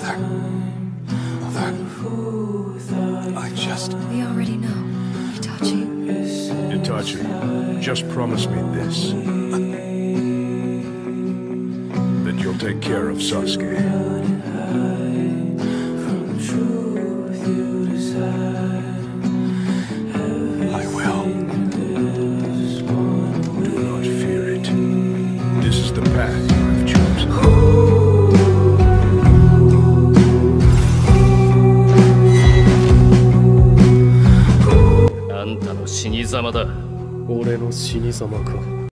I just... We already know. Itachi. Itachi, just promise me this. That you'll take care of Sasuke. I will. Do not fear it. This is the path I've chosen. あんたの死に様だ。 俺の死に様か。